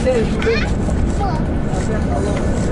nele, Julinho. Aperta logo.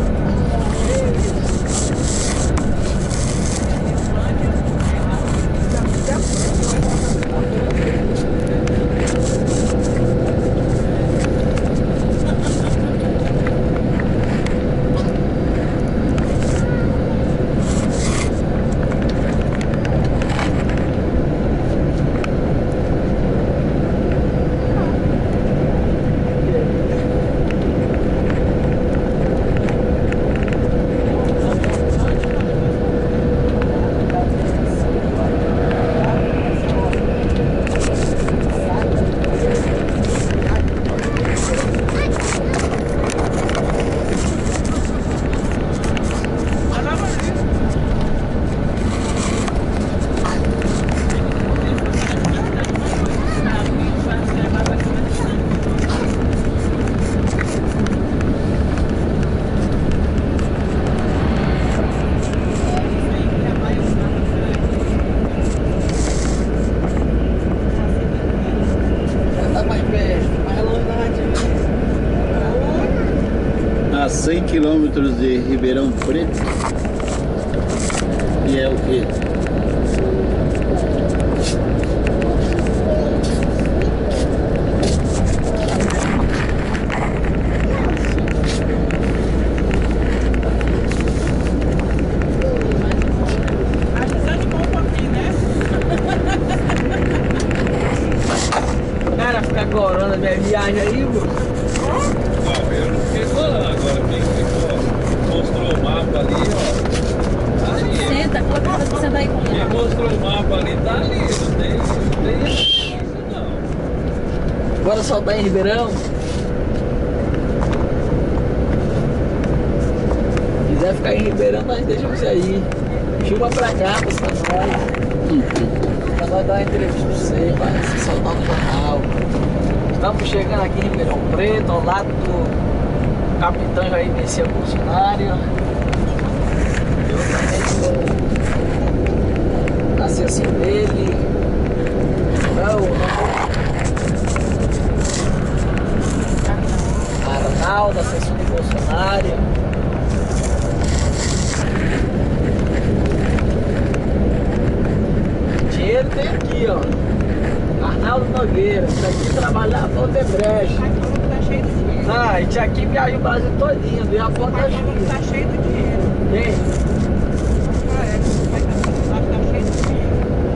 A 100 quilômetros de Ribeirão Preto. E é o quê? Cara, ficar corona minha viagem aí, mano. Agora quem mostrou o mapa ali, ó. Ali. Senta, coloca você sentar aí com Quem ele. mostrou o mapa ali tá ali, não tem isso não. Bora soltar em Ribeirão. Se quiser ficar em Ribeirão, nós deixamos você aí. Filma pra cá, pra nós. Pra nós dar uma entrevista pra você, pra se soltar no jornal. Estamos chegando aqui em Ribeirão Preto, ao lado do capitão Jair Messias Bolsonaro. Eu também sou assessor dele. Arnaldo, assessor de Bolsonaro. Dinheiro tem aqui, ó. Arnaldo Nogueira, isso aqui trabalhar para o Odebrecht. Ah, a gente aqui viaja o Brasil todinho, veio a ponta da chuva. Tá cheio de dinheiro. Quem? Vai tá cheio de dinheiro.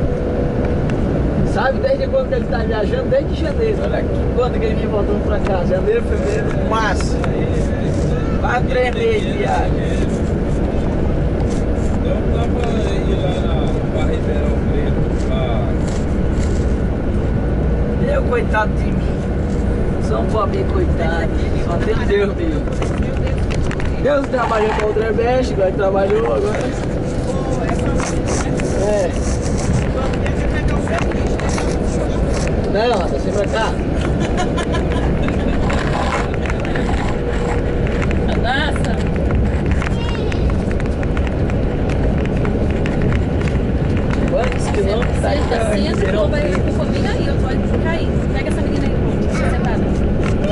Sabe desde quando que ele tá viajando? Desde janeiro. Olha aqui, quando que ele vem voltando pra cá? Janeiro, fevereiro, março. Quase 3 meses de viagem. Então dá pra ir lá pra Ribeirão Preto. Eu, coitado de mim. Sou um pobrinho coitado. Só tem Deus mesmo. Deus trabalhou com o Odebrecht, agora trabalhou agora. É. Não, anda sempre pra cá. Nossa! Quantos quilômetros tá aí pra Senta, Ribeirão vai Preto? um pouquinho aí, eu pode ficar aí. Pega essa menina aí, sentada.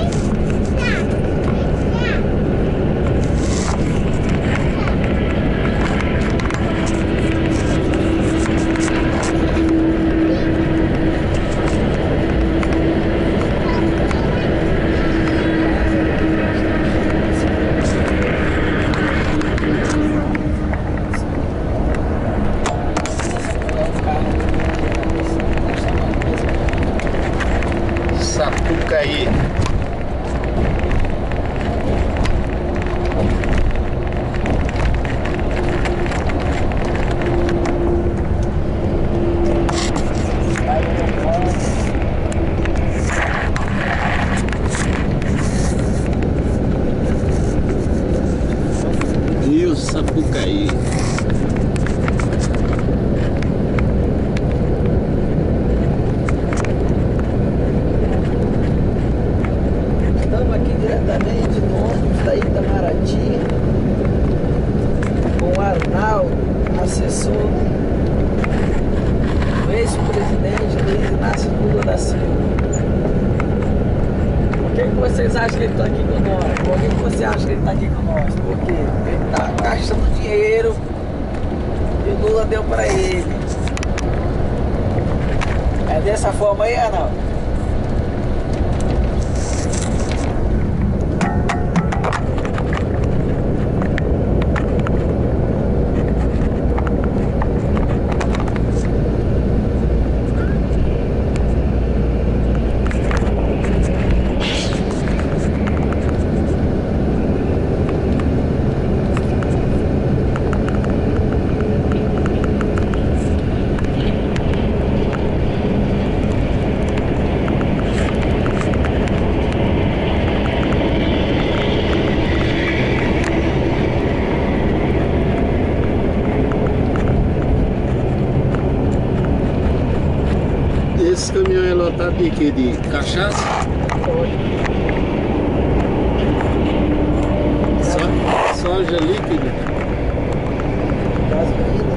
Sapucaí. Rio Sapucaí. Estamos aqui diretamente no ônibus da Itamaraty com o Arnaldo, assessor do ex-presidente Luiz Inácio Lula da Silva. Por que vocês acham que ele tá aqui com nós? Por que você acha que ele tá aqui com nós? Porque ele tá gastando dinheiro e o Lula deu pra ele. É dessa forma aí, Arnaldo? Esse caminhão é lotado de quê? De cachaça? Soja líquida? Gasolina.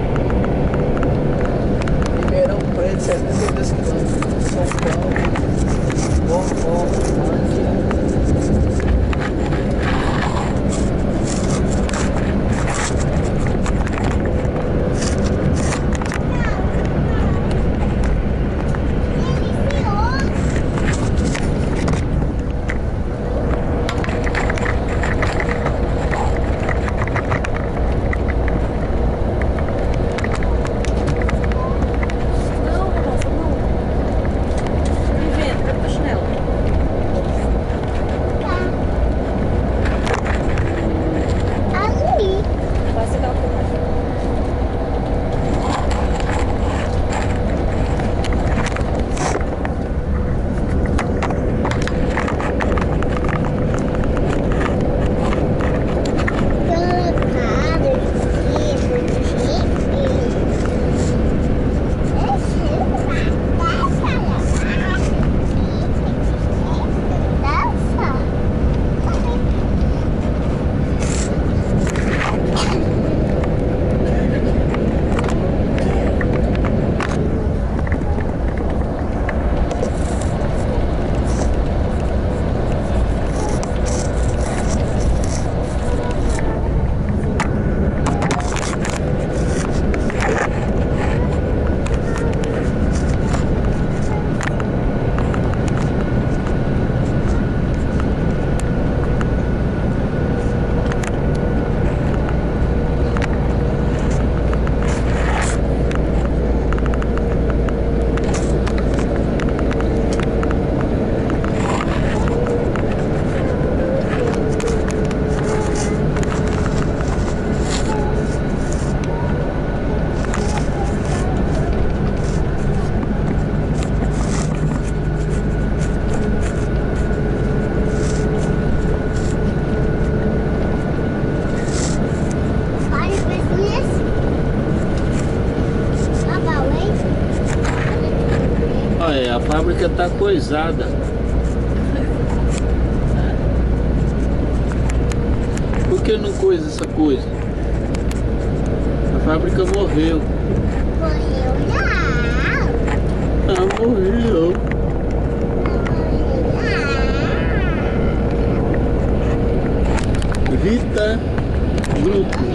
Ribeirão Preto, 72 quilômetros. São Paulo. Bom, A fábrica tá coisada. Por que não coisa essa coisa? A fábrica morreu. Morreu não. Ah, morreu. Vita Grupo.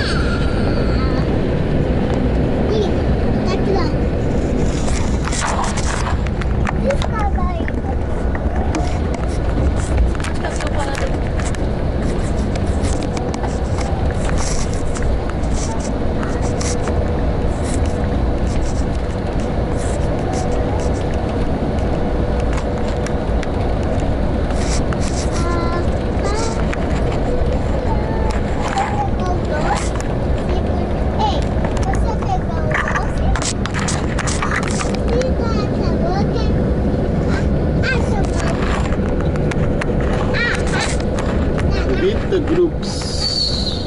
Vita Groups.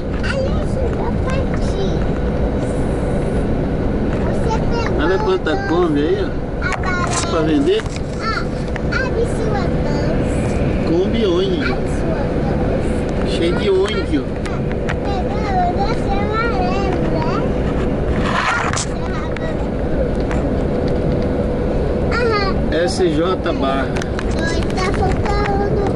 Olha quanta come aí, ó. Pra vender? Kombi ônibus. Cheio de ônibus. SJ Barra. Tá faltando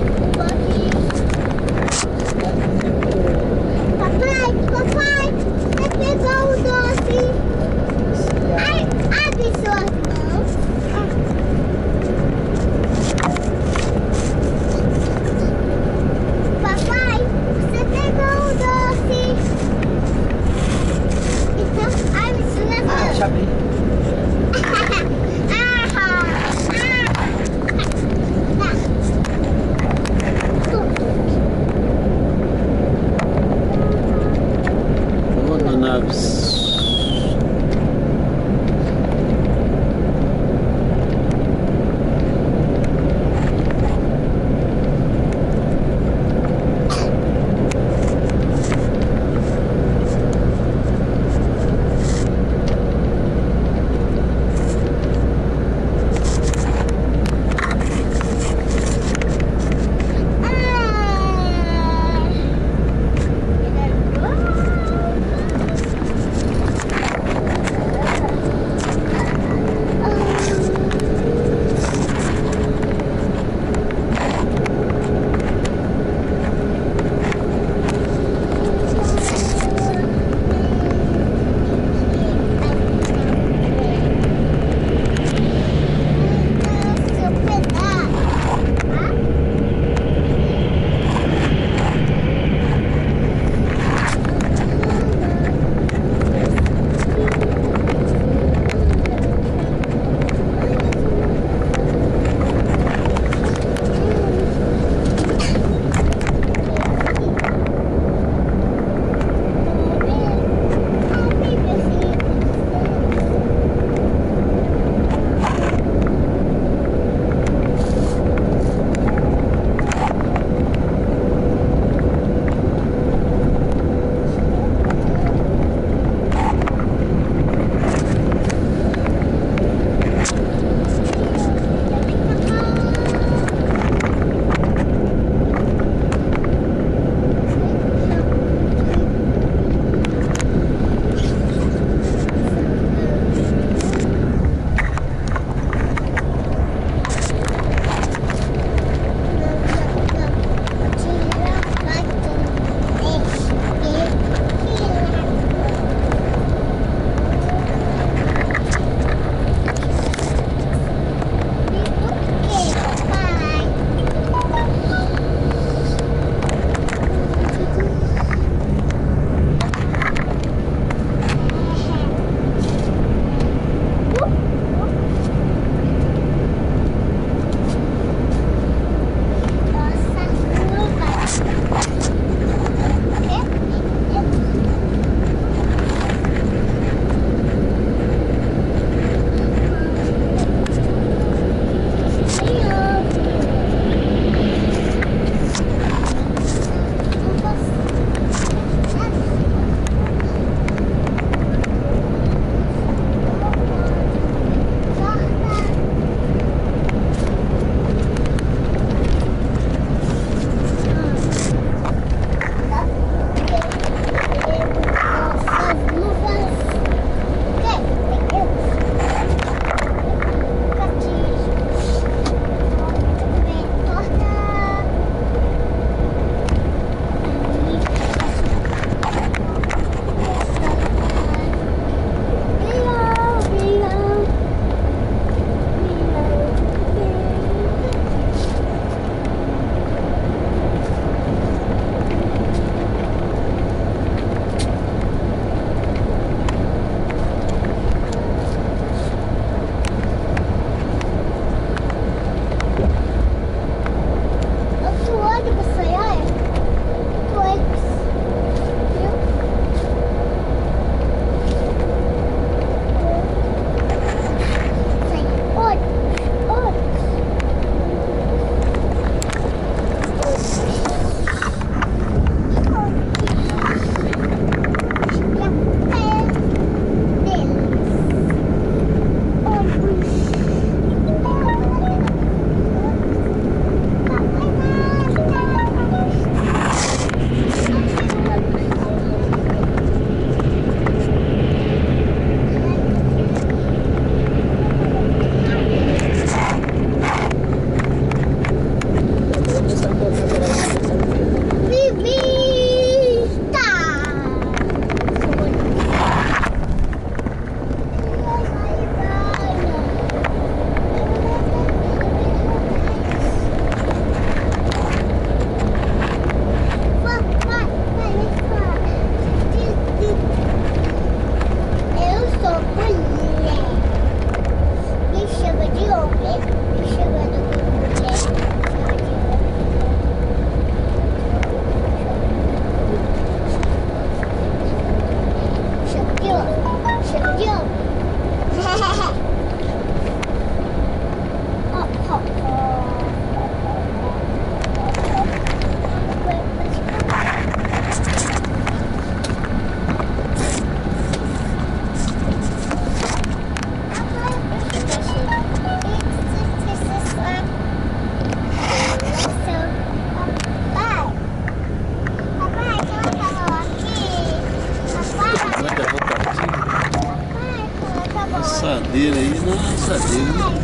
Cansadeira, né?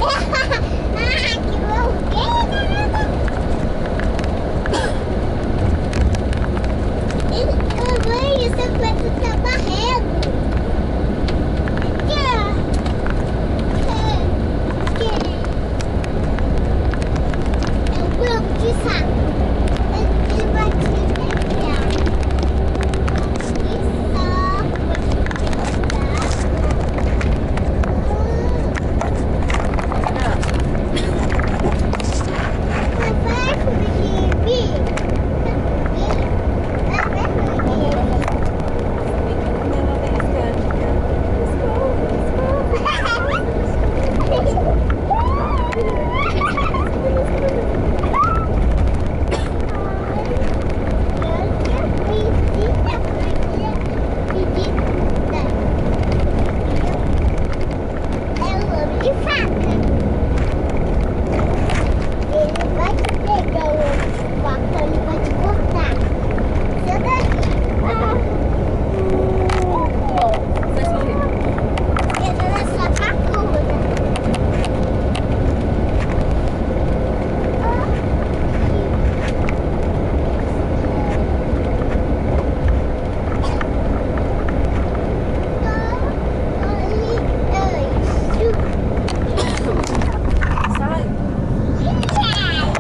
Sai.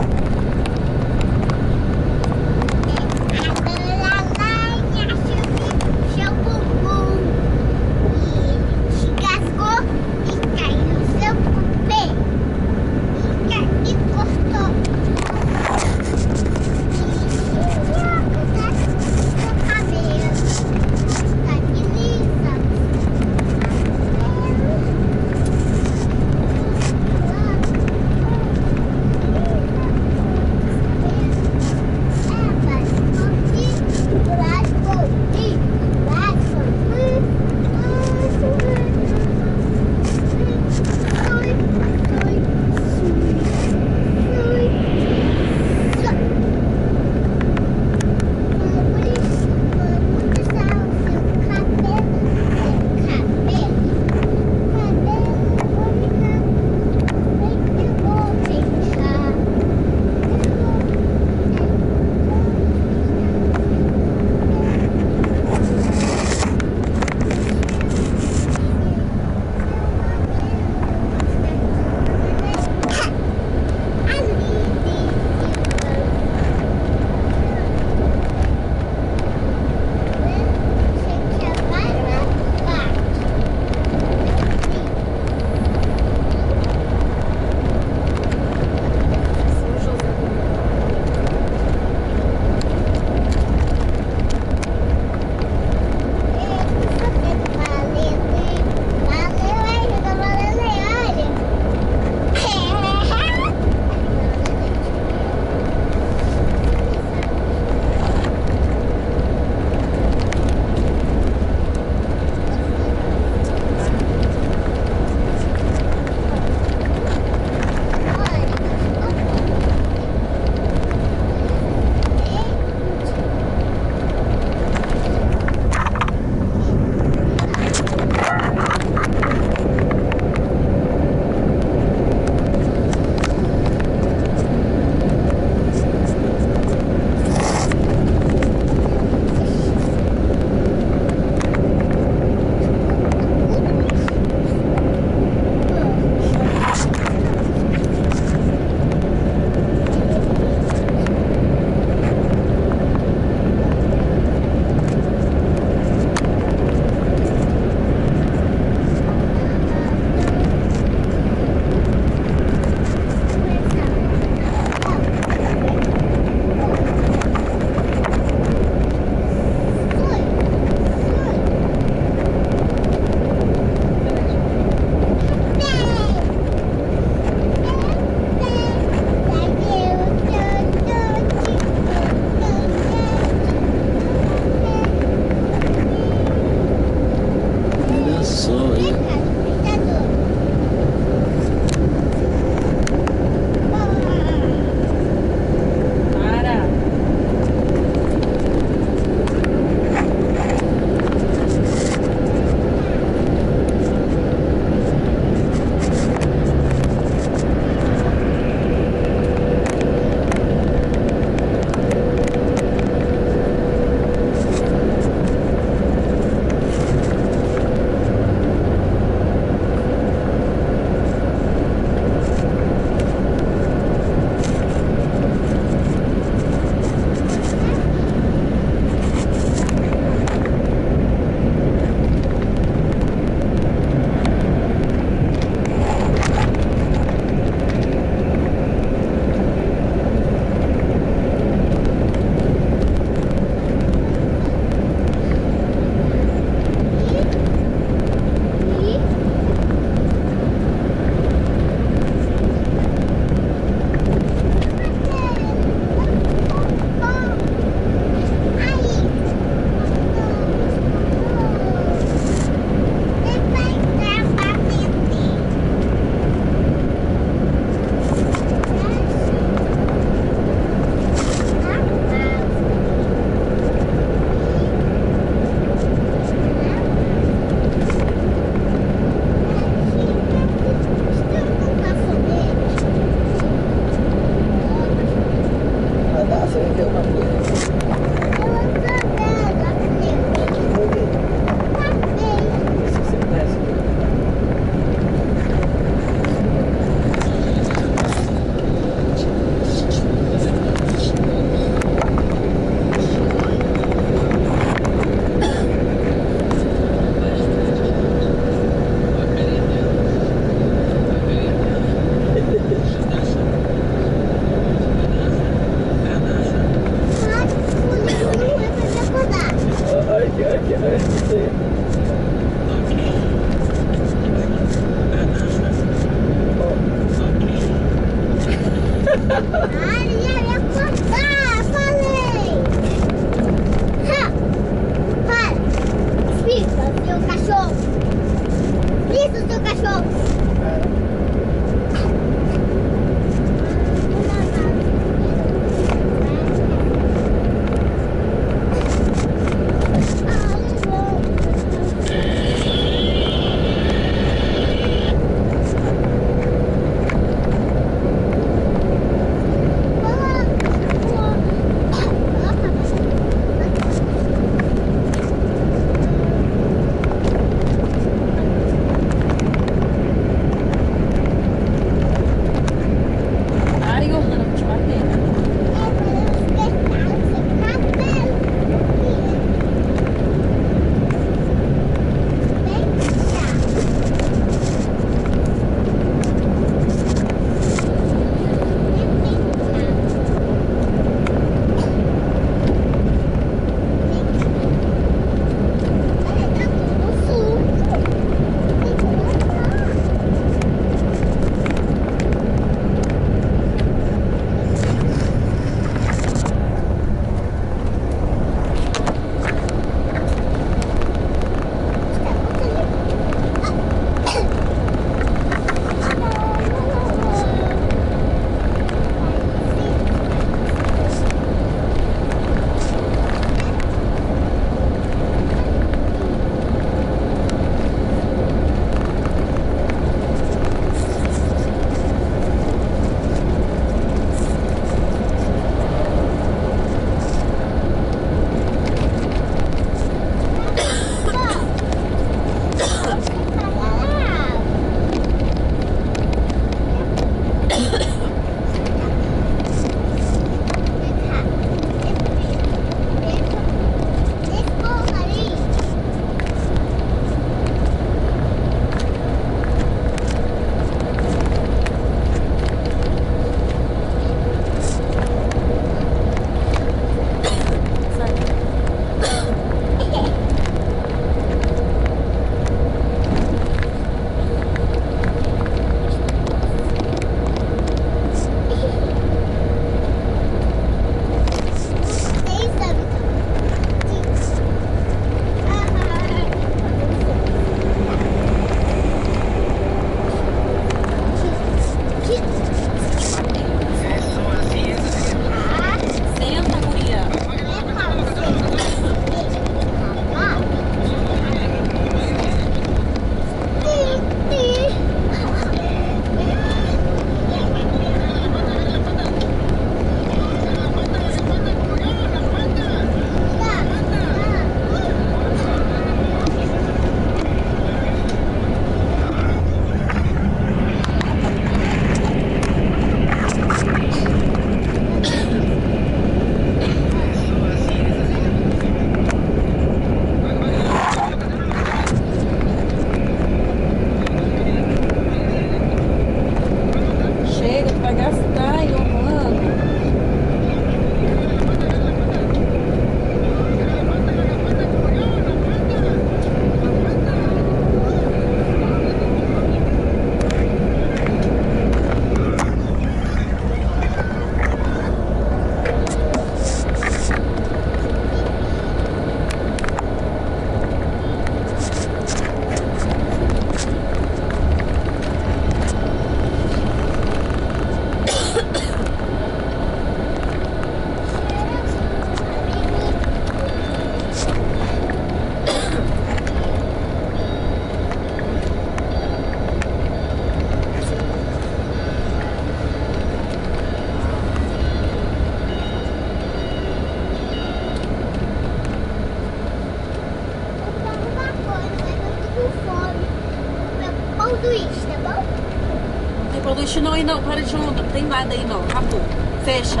sanduíche, tá bom? Não tem sanduíche não aí não, para de onda, não tem nada aí não, acabou. Fecha.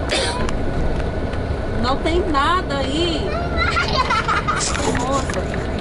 Não tem nada aí. Moça.